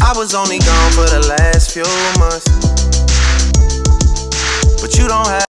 I was only gone for the last few